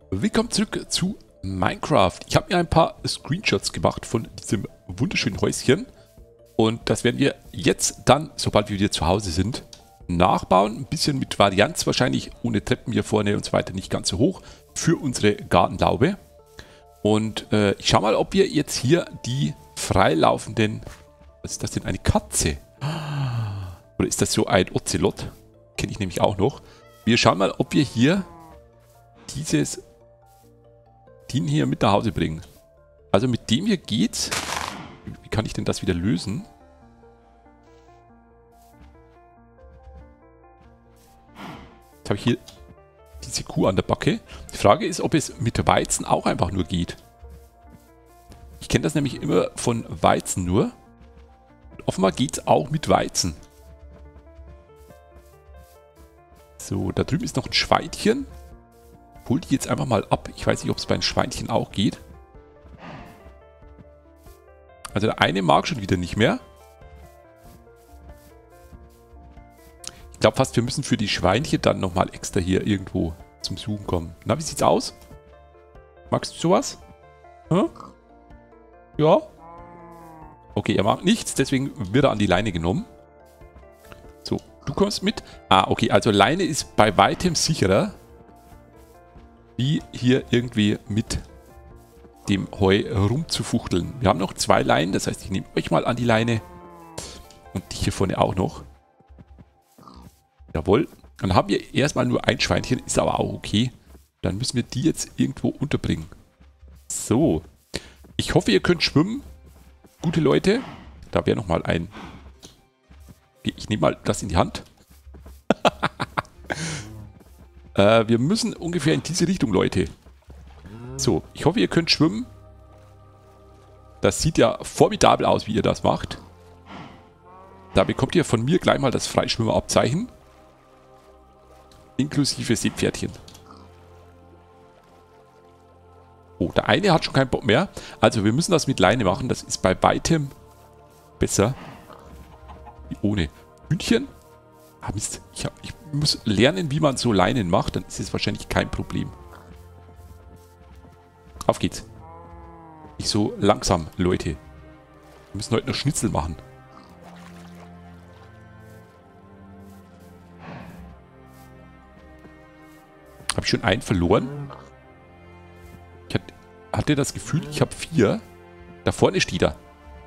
Willkommen zurück zu Minecraft. Ich habe mir ein paar Screenshots gemacht von diesem wunderschönen Häuschen. Und das werden wir jetzt dann, sobald wir wieder zu Hause sind, nachbauen. Ein bisschen mit Varianz wahrscheinlich, ohne Treppen hier vorne und so weiter, nicht ganz so hoch, für unsere Gartenlaube. Und ich schaue mal, ob wir jetzt hier die freilaufenden... Was ist das denn? Eine Katze? Oder ist das so ein Ozelot? Kenne ich nämlich auch noch. Wir schauen mal, ob wir hier den hier mit nach Hause bringen. Also mit dem hier geht's. Wie kann ich denn das wieder lösen? Jetzt habe ich hier diese Kuh an der Backe. Die Frage ist, ob es mit Weizen auch einfach nur geht. Ich kenne das nämlich immer von Weizen nur. Und offenbar geht es auch mit Weizen. So, da drüben ist noch ein Schweinchen. Hol die jetzt einfach mal ab. Ich weiß nicht, ob es bei den Schweinchen auch geht. Also der eine mag schon wieder nicht mehr. Ich glaube fast, wir müssen für die Schweinchen dann nochmal extra hier irgendwo zum Suchen kommen. Na, wie sieht's aus? Magst du sowas? Hm? Ja? Okay, er mag nichts, deswegen wird er an die Leine genommen. So, du kommst mit. Ah, okay, also Leine ist bei weitem sicherer, wie hier irgendwie mit dem Heu rumzufuchteln. Wir haben noch 2 Leinen, das heißt, ich nehme euch mal an die Leine und dich hier vorne auch noch. Jawohl. Dann haben wir erstmal nur ein Schweinchen, ist aber auch okay. Dann müssen wir die jetzt irgendwo unterbringen. So. Ich hoffe, ihr könnt schwimmen. Gute Leute. Da wäre nochmal ein... Okay, ich nehme mal das in die Hand. Wir müssen ungefähr in diese Richtung, Leute. So, ich hoffe, ihr könnt schwimmen. Das sieht ja formidabel aus, wie ihr das macht. Da bekommt ihr von mir gleich mal das Freischwimmerabzeichen. Inklusive Seepferdchen. Oh, der eine hat schon keinen Bock mehr. Also, wir müssen das mit Leine machen. Das ist bei weitem besser. Wie ohne. Hühnchen? Ah, Mist. Ich muss lernen, wie man so Leinen macht. Dann ist es wahrscheinlich kein Problem. Auf geht's. Nicht so langsam, Leute. Wir müssen heute noch Schnitzel machen. Habe ich schon einen verloren? Ich hatte das Gefühl, ich habe 4. Da vorne steht er.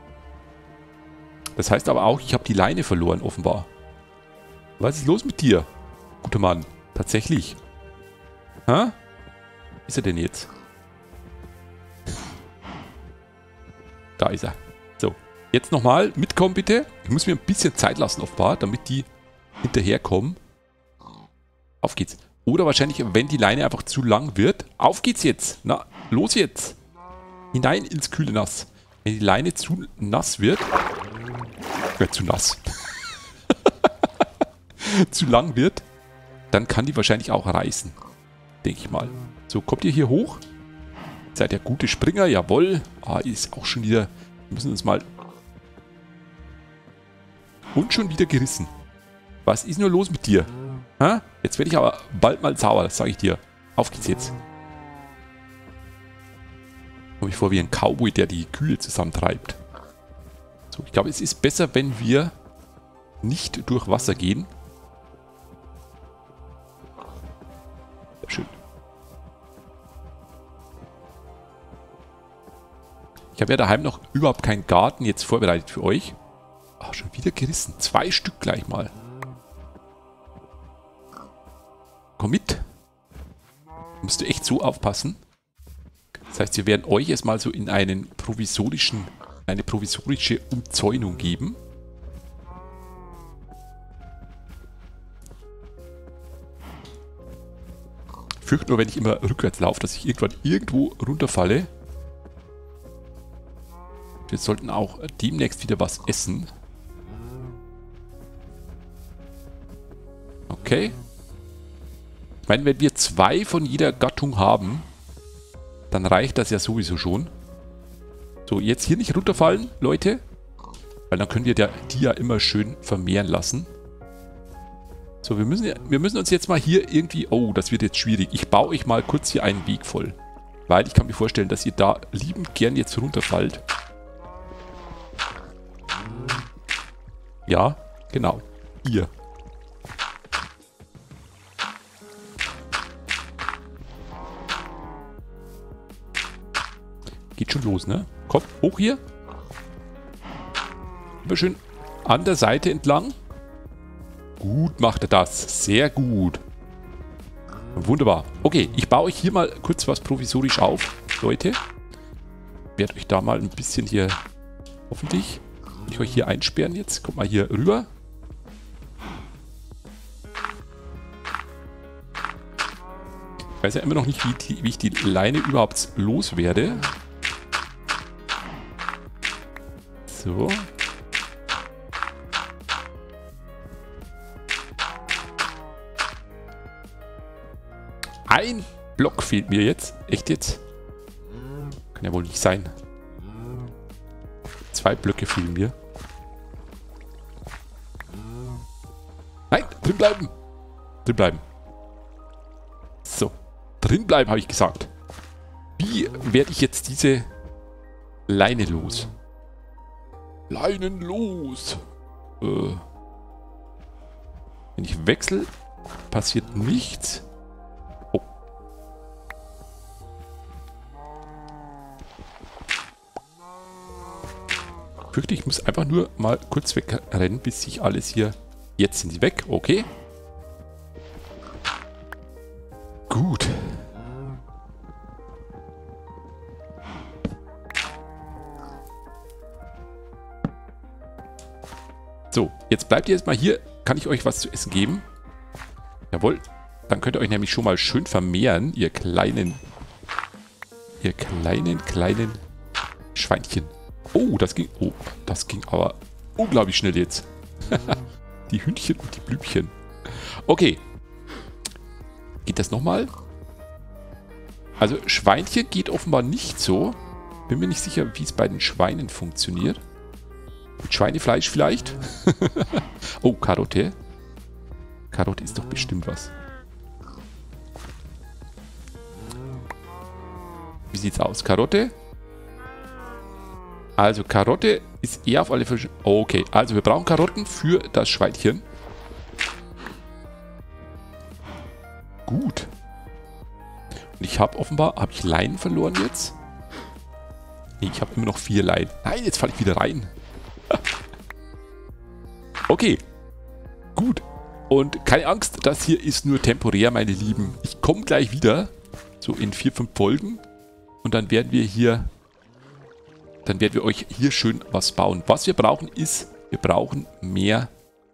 Das heißt aber auch, ich habe die Leine verloren, offenbar. Was ist los mit dir, guter Mann? Tatsächlich. Hä? Wo ist er denn jetzt? Da ist er. So, jetzt nochmal mitkommen bitte. Ich muss mir ein bisschen Zeit lassen offenbar, damit die hinterherkommen. Auf geht's. Oder wahrscheinlich, wenn die Leine einfach zu lang wird. Auf geht's jetzt. Na, los jetzt. Hinein ins kühle Nass. Wenn die Leine zu nass wird. Zu nass. zu lang wird, dann kann die wahrscheinlich auch reißen. Denke ich mal. So, kommt ihr hier hoch? Seid ihr gute Springer? Jawohl. Ah, ist auch schon wieder... Wir müssen uns mal... Und schon wieder gerissen. Was ist nur los mit dir? Hä? Jetzt werde ich aber bald mal sauer, das sage ich dir. Auf geht's jetzt. Komme ich vor wie ein Cowboy, der die Kühe zusammentreibt. So, ich glaube, es ist besser, wenn wir nicht durch Wasser gehen. Sehr schön. Ich habe ja daheim noch überhaupt keinen Garten jetzt vorbereitet für euch. Ach, schon wieder gerissen. 2 Stück gleich mal. Komm mit. Musst du echt so aufpassen. Das heißt, wir werden euch jetzt mal so in eine provisorische Umzäunung geben. Ich fürchte nur, wenn ich immer rückwärts laufe, dass ich irgendwann irgendwo runterfalle. Wir sollten auch demnächst wieder was essen. Okay. Ich meine, wenn wir 2 von jeder Gattung haben, dann reicht das ja sowieso schon. So, jetzt hier nicht runterfallen, Leute. Weil dann können wir die ja immer schön vermehren lassen. So, wir müssen uns jetzt mal hier irgendwie... Oh, das wird jetzt schwierig. Ich baue euch mal kurz hier einen Weg voll. Weil ich kann mir vorstellen, dass ihr da liebend gern jetzt runterfallt. Ja, genau. Hier. Geht schon los, ne? Komm, hoch hier. Immer schön an der Seite entlang. Gut macht er das. Sehr gut. Wunderbar. Okay, ich baue euch hier mal kurz was provisorisch auf, Leute. Ich werde euch da mal ein bisschen hier, hoffentlich, will ich euch hier einsperren jetzt. Kommt mal hier rüber. Ich weiß ja immer noch nicht, wie ich die Leine überhaupt loswerde. So. Ein Block fehlt mir jetzt. Echt jetzt? Kann ja wohl nicht sein. 2 Blöcke fehlen mir. Nein, drin bleiben. Drin bleiben. So. Drin bleiben, habe ich gesagt. Wie werde ich jetzt diese Leine los? Leinen los. Wenn ich wechsle, passiert nichts. Oh. Ich fürchte, ich muss einfach nur mal kurz wegrennen, bis sich alles hier... Jetzt sind sie weg, okay. Gut. So, jetzt bleibt ihr erstmal hier. Kann ich euch was zu essen geben? Jawohl. Dann könnt ihr euch nämlich schon mal schön vermehren, ihr kleinen Schweinchen. Oh, das ging aber unglaublich schnell jetzt. Die Hündchen und die Blümchen. Okay. Geht das nochmal? Also Schweinchen geht offenbar nicht so. Bin mir nicht sicher, wie es bei den Schweinen funktioniert. Mit Schweinefleisch vielleicht? Oh, Karotte. Karotte ist doch bestimmt was. Wie sieht's aus? Karotte? Also Karotte ist eher auf alle Fälle... Okay, also wir brauchen Karotten für das Schweinchen. Gut. Und ich habe offenbar... Habe ich Leinen verloren jetzt? Nee, ich habe immer noch 4 Leinen. Nein, jetzt falle ich wieder rein. Okay. Gut. Und keine Angst, das hier ist nur temporär, meine Lieben. Ich komme gleich wieder. So in 4, 5 Folgen. Und dann werden wir hier... Dann werden wir euch hier schön was bauen. Was wir brauchen ist, wir brauchen mehr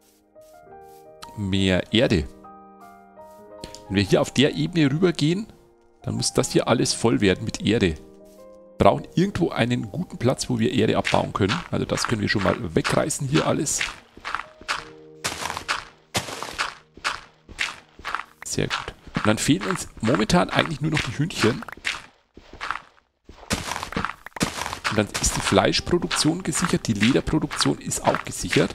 Erde. Wenn wir hier auf der Ebene rübergehen, dann muss das hier alles voll werden mit Erde. Wir brauchen irgendwo einen guten Platz, wo wir Erde abbauen können. Also das können wir schon mal wegreißen hier alles. Sehr gut. Und dann fehlen uns momentan eigentlich nur noch die Hühnchen. Und dann ist die Fleischproduktion gesichert, die Lederproduktion ist auch gesichert.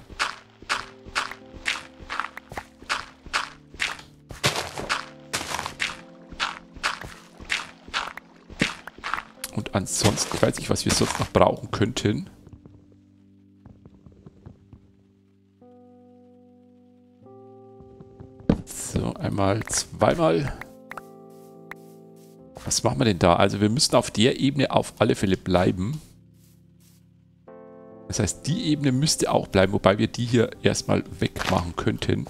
Und ansonsten, ich weiß nicht, was wir sonst noch brauchen könnten. So, einmal, zweimal. Was machen wir denn da? Also wir müssen auf der Ebene auf alle Fälle bleiben. Das heißt, die Ebene müsste auch bleiben, wobei wir die hier erstmal wegmachen könnten.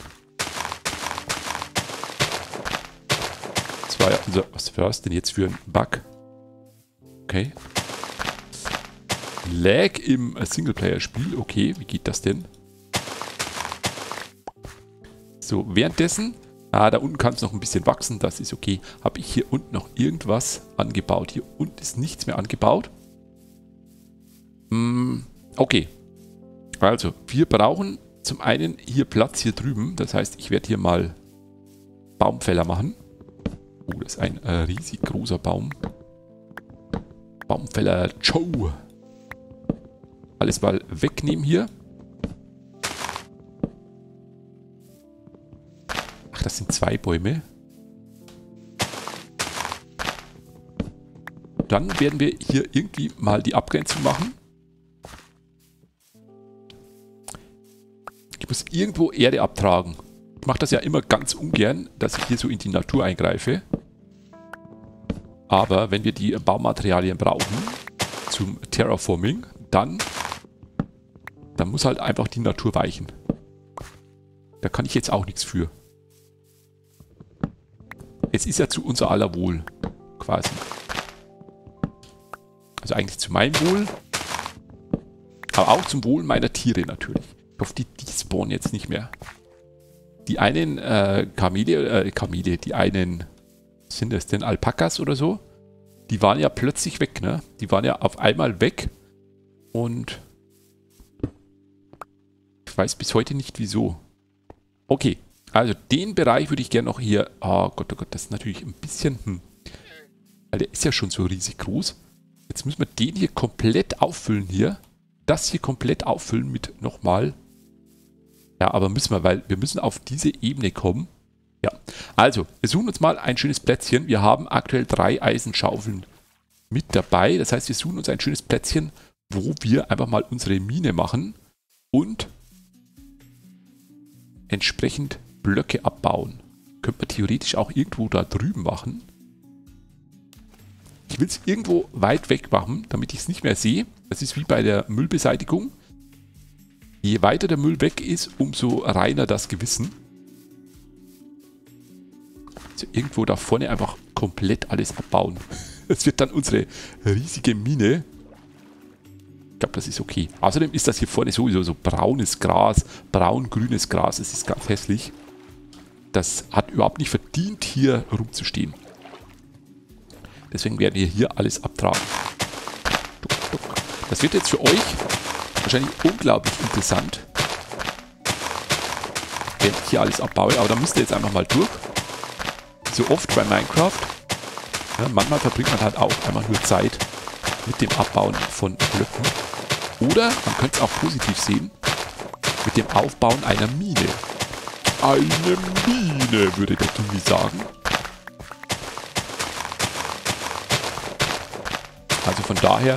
Das war ja unser... Was war das denn jetzt für ein Bug? Okay. Lag im Singleplayer-Spiel. Okay, wie geht das denn? So, währenddessen... Ah, da unten kann es noch ein bisschen wachsen, das ist okay. Habe ich hier unten noch irgendwas angebaut? Hier unten ist nichts mehr angebaut. Okay. Also, wir brauchen zum einen hier Platz hier drüben. Das heißt, ich werde hier mal Baumfäller machen. Oh, das ist ein riesig großer Baum. Baumfäller Joe. Alles mal wegnehmen hier. das sind 2 Bäume. Dann werden wir hier irgendwie mal die Abgrenzung machen. Ich muss irgendwo Erde abtragen. Ich mache das ja immer ganz ungern, dass ich hier so in die Natur eingreife. Aber wenn wir die Baumaterialien brauchen zum Terraforming, dann muss halt einfach die Natur weichen. Da kann ich jetzt auch nichts für. Es ist ja zu unser aller Wohl, quasi. Also eigentlich zu meinem Wohl, aber auch zum Wohl meiner Tiere natürlich. Ich hoffe, die spawnen jetzt nicht mehr. Die einen Kamele, die einen, sind das denn Alpakas oder so? Die waren ja plötzlich weg, ne? Die waren ja auf einmal weg und ich weiß bis heute nicht wieso. Okay, also den Bereich würde ich gerne noch hier, oh Gott, das ist natürlich ein bisschen, weil der ist ja schon so riesig groß. Jetzt müssen wir den hier komplett auffüllen hier. Das hier komplett auffüllen mit nochmal. Ja, aber müssen wir, weil wir müssen auf diese Ebene kommen. Ja, also, wir suchen uns mal ein schönes Plätzchen. Wir haben aktuell 3 Eisenschaufeln mit dabei. Das heißt, wir suchen uns ein schönes Plätzchen, wo wir einfach mal unsere Mine machen und entsprechend Blöcke abbauen. Könnte man theoretisch auch irgendwo da drüben machen. Ich will es irgendwo weit weg machen, damit ich es nicht mehr sehe. Das ist wie bei der Müllbeseitigung. Je weiter der Müll weg ist, umso reiner das Gewissen. Also irgendwo da vorne einfach komplett alles abbauen. Das wird dann unsere riesige Mine. Ich glaube, das ist okay. Außerdem ist das hier vorne sowieso so braunes Gras, braun-grünes Gras. Es ist ganz hässlich. Das hat überhaupt nicht verdient, hier rumzustehen. Deswegen werden wir hier alles abtragen. Das wird jetzt für euch wahrscheinlich unglaublich interessant, wenn ich hier alles abbaue. Aber da müsst ihr jetzt einfach mal durch. So oft bei Minecraft. Ja, manchmal verbringt man halt auch einfach nur Zeit mit dem Abbauen von Blöcken. Oder, man könnte es auch positiv sehen, mit dem Aufbauen einer Mine. Eine Mine, würde der Dummi sagen. Also von daher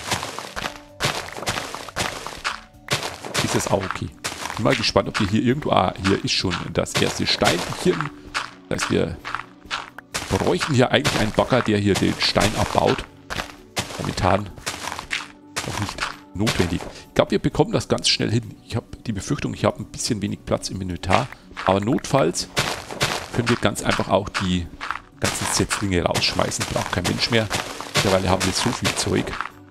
ist das auch okay. Bin mal gespannt, ob wir hier irgendwo... hier ist schon das erste Steinchen. Das heißt, wir bräuchten hier eigentlich einen Bagger, der hier den Stein abbaut. Momentan noch nicht notwendig. Ich glaube, wir bekommen das ganz schnell hin. Ich habe die Befürchtung, ich habe ein bisschen wenig Platz im Inventar. Aber notfalls können wir ganz einfach auch die ganzen Setzlinge rausschmeißen. Braucht kein Mensch mehr. Mittlerweile haben wir so viel Zeug.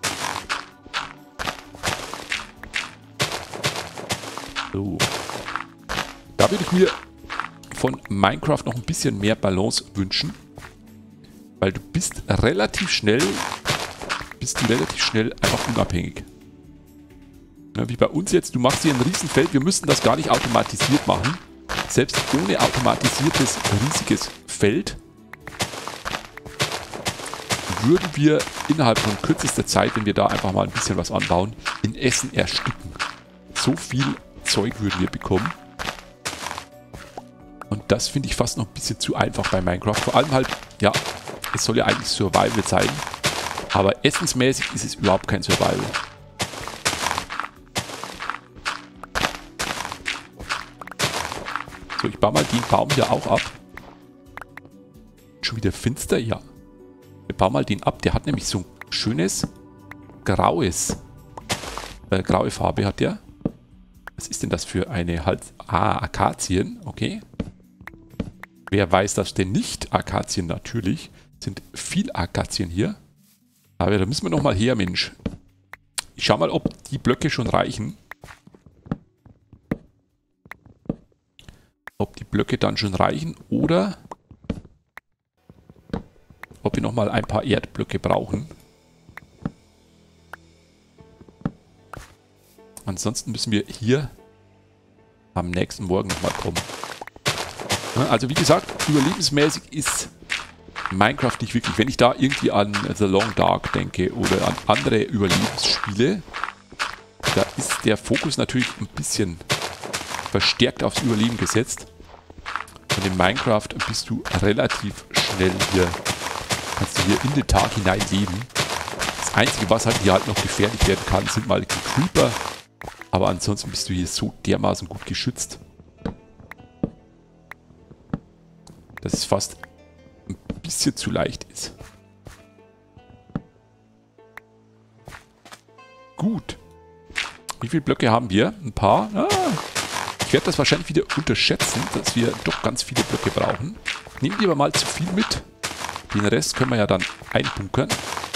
So. Da würde ich mir von Minecraft noch ein bisschen mehr Balance wünschen. Weil du bist relativ schnell einfach unabhängig. Ja, wie bei uns jetzt, du machst hier ein Riesenfeld, wir müssten das gar nicht automatisiert machen. Selbst ohne automatisiertes riesiges Feld würden wir innerhalb von kürzester Zeit, wenn wir da einfach mal ein bisschen was anbauen, in Essen ersticken. So viel Zeug würden wir bekommen. Und das finde ich fast noch ein bisschen zu einfach bei Minecraft. Vor allem halt, ja, es soll ja eigentlich Survival sein. Aber essensmäßig ist es überhaupt kein Survival. So, ich baue mal den Baum hier auch ab. Schon wieder finster? Ja. Wir bauen mal den ab. Der hat nämlich so ein schönes graue Farbe hat der. Was ist denn das für eine Akazien. Okay. Wer weiß das denn nicht? Akazien natürlich. Sind viel Akazien hier. Aber da müssen wir nochmal her, Mensch. Ich schau mal, ob die Blöcke schon reichen. Ob die Blöcke dann schon reichen oder ob wir nochmal ein paar Erdblöcke brauchen. Ansonsten müssen wir hier am nächsten Morgen nochmal kommen. Also wie gesagt, überlebensmäßig ist Minecraft nicht wirklich. Wenn ich da irgendwie an The Long Dark denke oder an andere Überlebensspiele, da ist der Fokus natürlich ein bisschen verstärkt aufs Überleben gesetzt. Und Und in Minecraft bist du relativ schnell hier, kannst du hier in den Tag hinein leben. Das Einzige, was halt hier halt noch gefährlich werden kann, sind mal die Creeper. Aber ansonsten bist du hier so dermaßen gut geschützt, dass es fast ein bisschen zu leicht ist. Gut. Wie viele Blöcke haben wir? Ein paar. Ich werde das wahrscheinlich wieder unterschätzen, dass wir doch ganz viele Blöcke brauchen. Nehmen wir aber mal zu viel mit. Den Rest können wir ja dann einbunkern.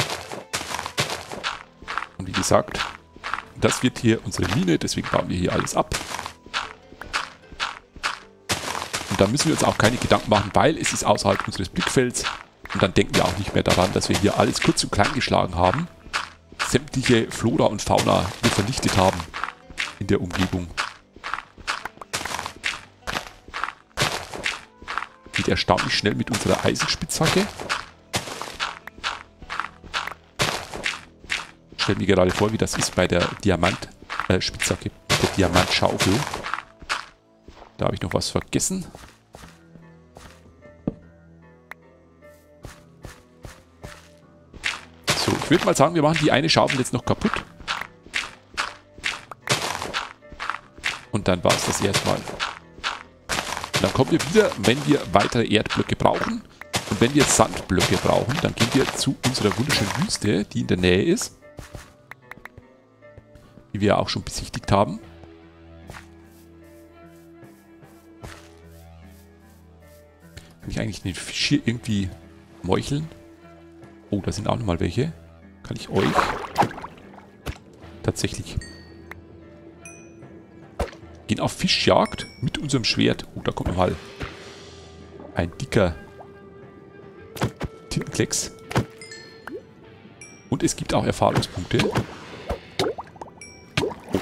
Und wie gesagt, das wird hier unsere Mine, deswegen bauen wir hier alles ab. Und da müssen wir uns auch keine Gedanken machen, weil es ist außerhalb unseres Blickfelds. Und dann denken wir auch nicht mehr daran, dass wir hier alles kurz und klein geschlagen haben. Sämtliche Flora und Fauna wir vernichtet haben in der Umgebung. Geht erstaunlich schnell mit unserer Eisenspitzhacke. Ich stelle mir gerade vor, wie das ist bei der Diamantspitzhacke, der Diamantschaufel. Da habe ich noch was vergessen. So, ich würde mal sagen, wir machen die eine Schaufel jetzt noch kaputt. Und dann war es das erstmal. Und dann kommen wir wieder, wenn wir weitere Erdblöcke brauchen. Und wenn wir Sandblöcke brauchen, dann gehen wir zu unserer wunderschönen Wüste, die in der Nähe ist. Die wir auch schon besichtigt haben. Kann ich eigentlich den Fisch hier irgendwie meucheln? Oh, da sind auch nochmal welche. Kann ich euch tatsächlich gehen auf Fischjagd mit unserem Schwert. Oh, da kommt nochmal ein dicker Tintenklecks. Und es gibt auch Erfahrungspunkte. Oh.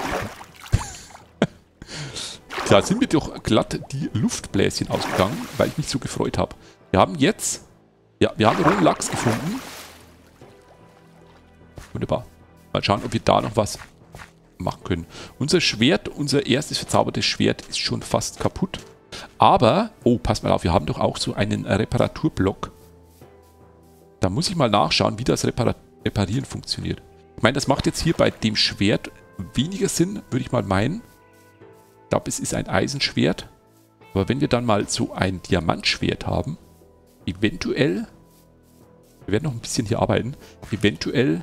Da sind mir doch glatt die Luftbläschen ausgegangen, weil ich mich so gefreut habe. Wir haben jetzt, ja, wir haben rohen Lachs gefunden. Wunderbar. Mal schauen, ob wir da noch was machen können. Unser Schwert, unser erstes verzaubertes Schwert ist schon fast kaputt. Aber, oh, passt mal auf, wir haben doch auch so einen Reparaturblock. Da muss ich mal nachschauen, wie das Reparieren funktioniert. Ich meine, das macht jetzt hier bei dem Schwert weniger Sinn, würde ich mal meinen. Ich glaube, es ist ein Eisenschwert. Aber wenn wir dann mal so ein Diamantschwert haben, eventuell, wir werden noch ein bisschen hier arbeiten, eventuell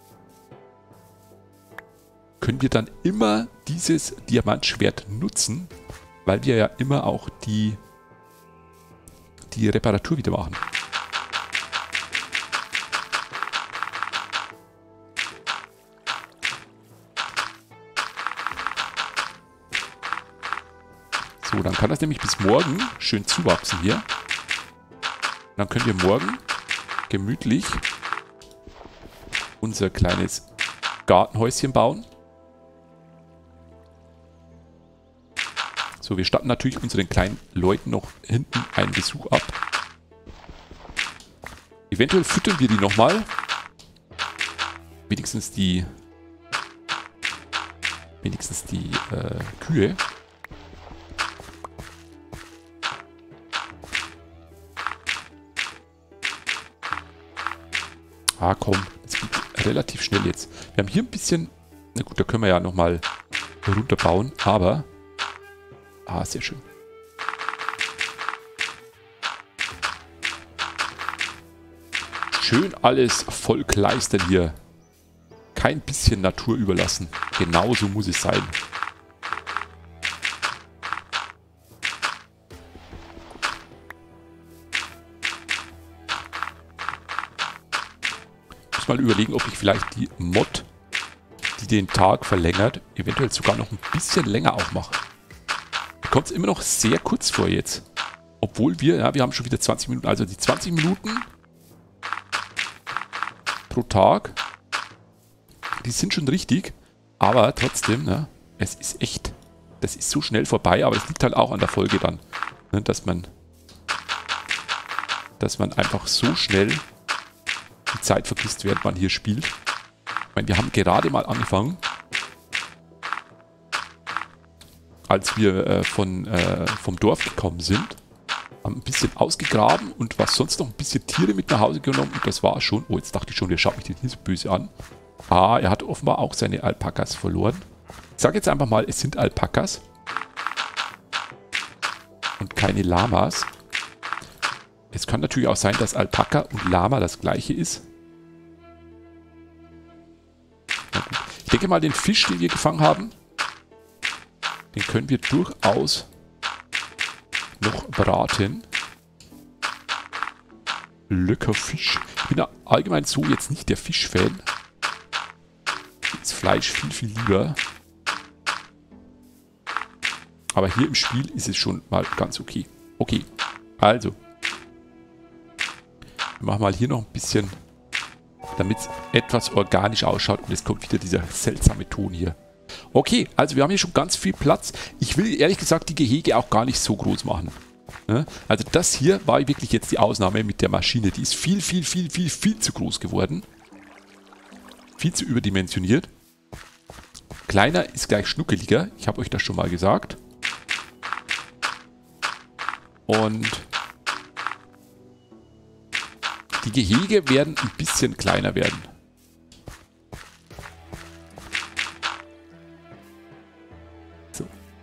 können wir dann immer dieses Diamantschwert nutzen, weil wir ja immer auch die Reparatur wieder machen. So, dann kann das nämlich bis morgen schön zuwachsen hier. Dann können wir morgen gemütlich unser kleines Gartenhäuschen bauen. So, wir statten natürlich unseren kleinen Leuten noch hinten einen Besuch ab. Eventuell füttern wir die nochmal. Wenigstens die Kühe. Ah, komm. Das geht relativ schnell jetzt. Wir haben hier ein bisschen... Na gut, da können wir ja nochmal runterbauen, aber... Ah, sehr schön. Schön alles voll kleistern hier. Kein bisschen Natur überlassen. Genauso muss es sein. Ich muss mal überlegen, ob ich vielleicht die Mod, die den Tag verlängert, eventuell sogar noch ein bisschen länger auch mache. Mir kommt es immer noch sehr kurz vor jetzt. Obwohl wir haben schon wieder 20 Minuten. Also die 20 Minuten pro Tag, die sind schon richtig. Aber trotzdem, ne, es ist echt, das ist so schnell vorbei. Aber es liegt halt auch an der Folge dann, ne, dass man einfach so schnell die Zeit vergisst, während man hier spielt. Ich meine, wir haben gerade mal angefangen, als wir vom Dorf gekommen sind. Haben ein bisschen ausgegraben und was sonst noch ein bisschen Tiere mit nach Hause genommen. Und das war schon... Oh, jetzt dachte ich schon, der schaut mich nicht so böse an. Ah, er hat offenbar auch seine Alpakas verloren. Ich sage jetzt einfach mal, es sind Alpakas. Und keine Lamas. Es kann natürlich auch sein, dass Alpaka und Lama das gleiche ist. Na gut. Ich denke mal, den Fisch, den wir gefangen haben, den können wir durchaus noch braten. Lecker Fisch. Ich bin allgemein so jetzt nicht der Fischfan. Das Fleisch viel, viel lieber. Aber hier im Spiel ist es schon mal ganz okay. Okay, also. Wir machen mal hier noch ein bisschen, damit es etwas organisch ausschaut. Und es kommt wieder dieser seltsame Ton hier. Okay, also wir haben hier schon ganz viel Platz. Ich will ehrlich gesagt die Gehege auch gar nicht so groß machen. Also das hier war wirklich jetzt die Ausnahme mit der Maschine. Die ist viel, viel, viel, viel, viel zu groß geworden. Viel zu überdimensioniert. Kleiner ist gleich schnuckeliger. Ich habe euch das schon mal gesagt. Und die Gehege werden ein bisschen kleiner werden. So.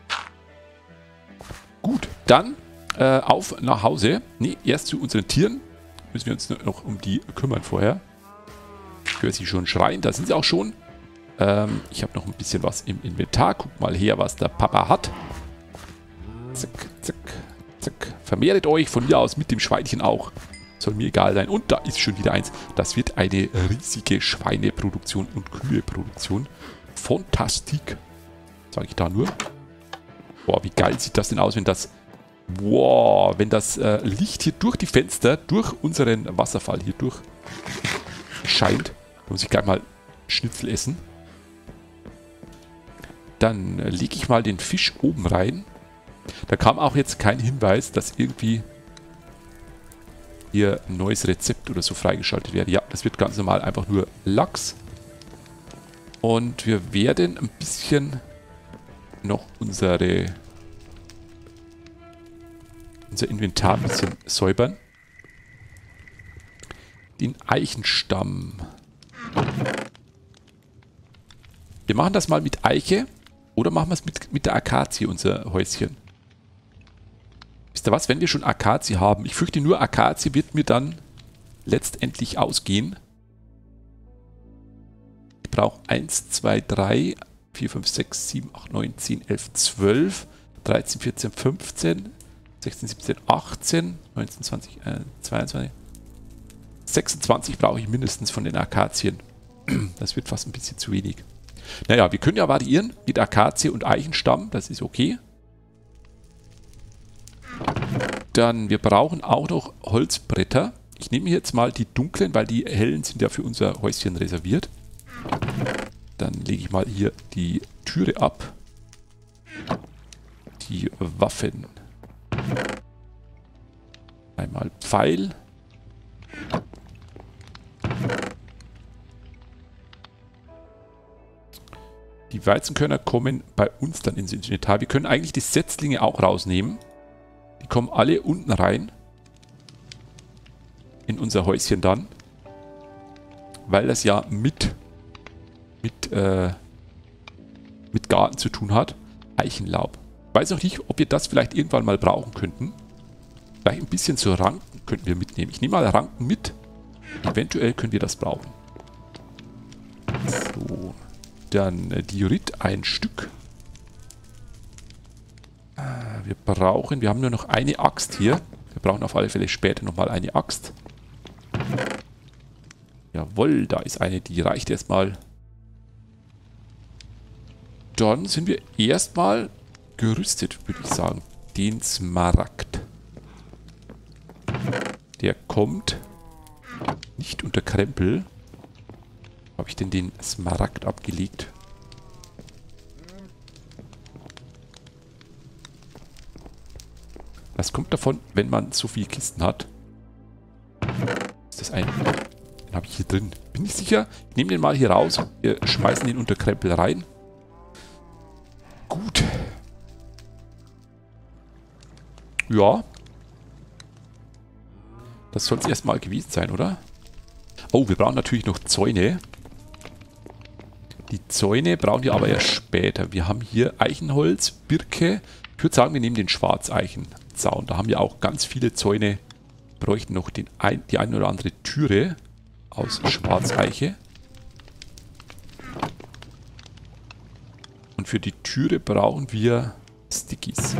Gut, dann auf nach Hause. Ne, erst zu unseren Tieren. Müssen wir uns noch um die kümmern vorher. Ich höre sie schon schreien, da sind sie auch schon. Ich habe noch ein bisschen was im Inventar. Guck mal her, was der Papa hat. Zack, zack, zack. Vermehret euch von mir aus mit dem Schweinchen auch. Soll mir egal sein. Und da ist schon wieder eins. Das wird eine riesige Schweineproduktion und Küheproduktion. Fantastik. Sage ich da nur. Boah, wie geil sieht das denn aus, wenn das... Wow, wenn das Licht hier durch die Fenster, durch unseren Wasserfall hier durch scheint. Da muss ich gleich mal Schnitzel essen. Dann lege ich mal den Fisch oben rein. Da kam auch jetzt kein Hinweis, dass irgendwie hier ein neues Rezept oder so freigeschaltet wird. Ja, das wird ganz normal einfach nur Lachs. Und wir werden ein bisschen noch unser Inventar ein bisschen säubern. Den Eichenstamm. Wir machen das mal mit Eiche oder machen wir es mit der Akazie, unser Häuschen. Wisst ihr was, wenn wir schon Akazie haben, ich fürchte nur Akazie wird mir dann letztendlich ausgehen. Ich brauche 1, 2, 3, 4, 5, 6, 7, 8, 9, 10, 11, 12, 13, 14, 15, 16, 17, 18, 19, 20, 22, 26 brauche ich mindestens von den Akazien. Das wird fast ein bisschen zu wenig. Naja, wir können ja variieren mit Akazie und Eichenstamm, das ist okay. Dann, wir brauchen auch noch Holzbretter. Ich nehme jetzt mal die dunklen, weil die hellen sind ja für unser Häuschen reserviert. Dann lege ich mal hier die Türe ab. Die Waffen. Einmal Pfeil. Die Weizenkörner kommen bei uns dann ins Inventar. Wir können eigentlich die Setzlinge auch rausnehmen. Die kommen alle unten rein. In unser Häuschen dann. Weil das ja mit Garten zu tun hat. Eichenlaub. Ich weiß noch nicht, ob wir das vielleicht irgendwann mal brauchen könnten. Vielleicht ein bisschen zur Ranken könnten wir mitnehmen. Ich nehme mal Ranken mit. Eventuell können wir das brauchen. So. Dann Diorit ein Stück. Wir haben nur noch eine Axt hier. Wir brauchen auf alle Fälle später nochmal eine Axt. Jawohl, da ist eine, die reicht erstmal. Dann sind wir erstmal gerüstet, würde ich sagen. Den Smaragd. Der kommt nicht unter Krempel. Wo habe ich denn den Smaragd abgelegt? Was kommt davon, wenn man so viele Kisten hat? Ist das ein... Den habe ich hier drin. Bin ich sicher? Ich nehme den mal hier raus. Wir schmeißen den unter Krempel rein. Gut. Ja. Das soll es erstmal gewesen sein, oder? Oh, wir brauchen natürlich noch Zäune. Die Zäune brauchen wir aber erst später. Wir haben hier Eichenholz, Birke. Ich würde sagen, wir nehmen den Schwarzeichen-Zaun. Da haben wir auch ganz viele Zäune. Wir bräuchten noch die eine oder andere Türe aus Schwarzeiche. Und für die Türe brauchen wir Stickies.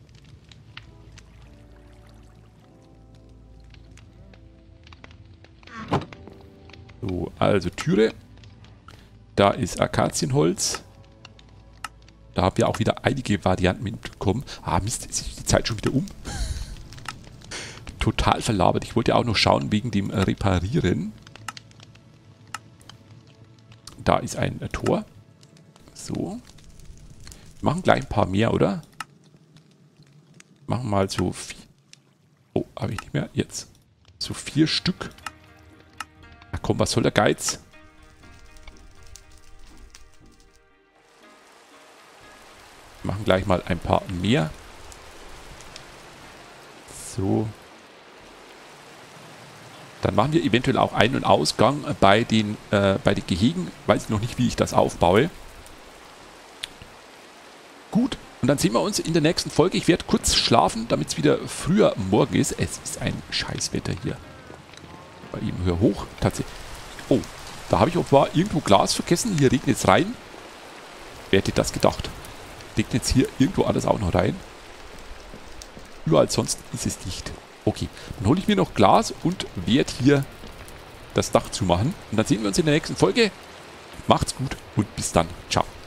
So, also Türe. Da ist Akazienholz. Da haben wir auch wieder einige Varianten mitbekommen. Ah, Mist, ist die Zeit schon wieder um? Total verlabert. Ich wollte ja auch noch schauen wegen dem Reparieren. Da ist ein Tor. So. Wir machen gleich ein paar mehr, oder? Machen mal so 4. Oh, habe ich nicht mehr. Jetzt. So 4 Stück. Na komm, was soll der Geiz? Wir machen gleich mal ein paar mehr. So. Dann machen wir eventuell auch Ein- und Ausgang bei den Gehegen. Weiß noch nicht, wie ich das aufbaue. Gut. Und dann sehen wir uns in der nächsten Folge. Ich werde kurz schlafen, damit es wieder früher morgen ist. Es ist ein Scheißwetter hier. Bei ihm höher hoch. Tatsächlich. Oh, da habe ich offenbar irgendwo Glas vergessen. Hier regnet es rein. Wer hätte das gedacht? Regnet jetzt hier irgendwo alles auch noch rein? Überall sonst ist es dicht. Okay, dann hole ich mir noch Glas und werde hier das Dach zumachen. Und dann sehen wir uns in der nächsten Folge. Macht's gut und bis dann. Ciao.